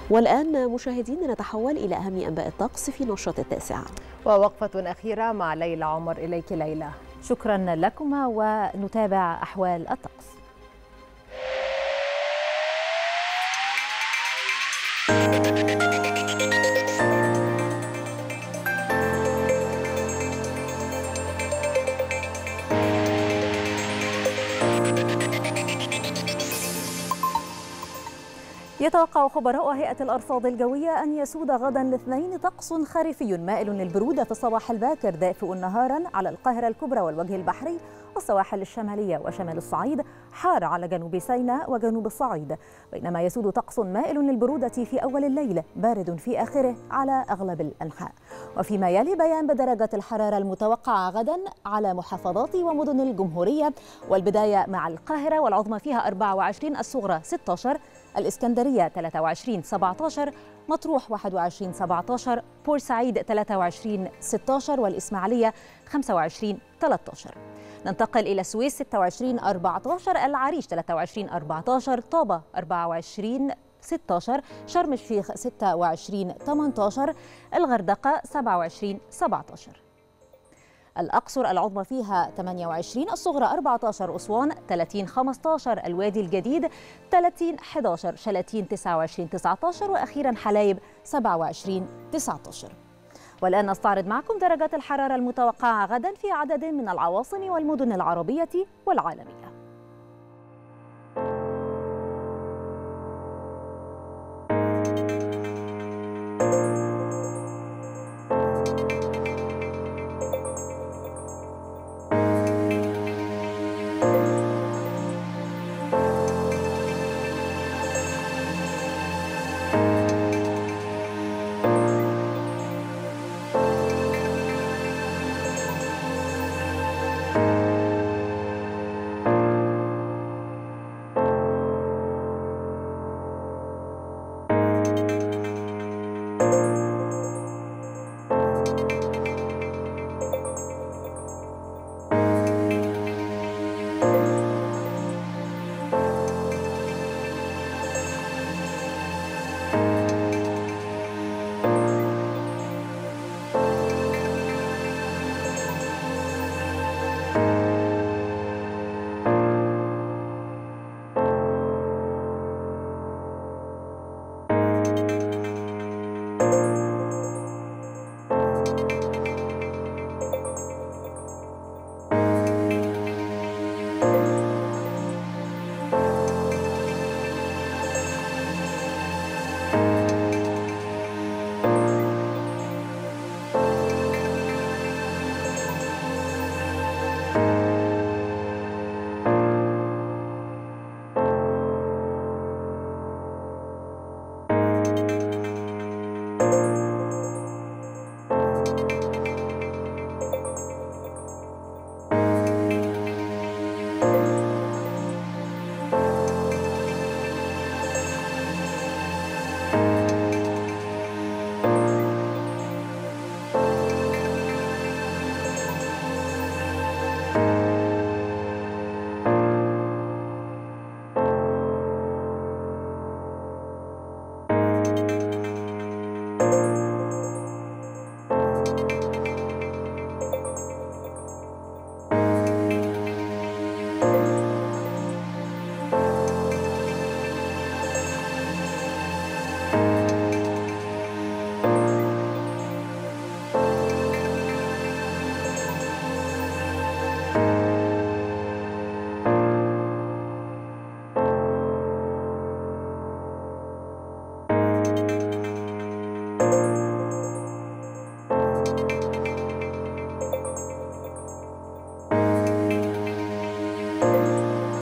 والآن مشاهدينا نتحول إلى أهم أنباء الطقس في نشرة 9. ووقفة أخيرة مع ليلى عمر. إليك ليلى. شكرا لكما ونتابع أحوال الطقس. يتوقع خبراء هيئة الأرصاد الجوية أن يسود غدا الاثنين طقس خريفي مائل للبرودة في الصباح الباكر دافئ نهارا على القاهرة الكبرى والوجه البحري والسواحل الشمالية وشمال الصعيد، حار على جنوب سيناء وجنوب الصعيد، بينما يسود طقس مائل للبرودة في أول الليل بارد في آخره على أغلب الأنحاء. وفيما يلي بيان بدرجة الحرارة المتوقعة غدا على محافظات ومدن الجمهورية، والبداية مع القاهرة والعظمى فيها 24، الصغرى 16، الإسكندرية 23 17، مطروح 21 17، بورسعيد 23 16، والإسماعيلية 25 13. ننتقل إلى السويس 26 14، العريش 23 14، طابة 24 16، شرم الشيخ 26 18، الغردقة 27 17. الأقصر العظمى فيها 28، الصغرى 14، أسوان 30 15، الوادي الجديد 30 11، شلاتين 29 19، وأخيرا حلايب 27 19. والآن نستعرض معكم درجات الحرارة المتوقعة غدا في عدد من العواصم والمدن العربية والعالمية.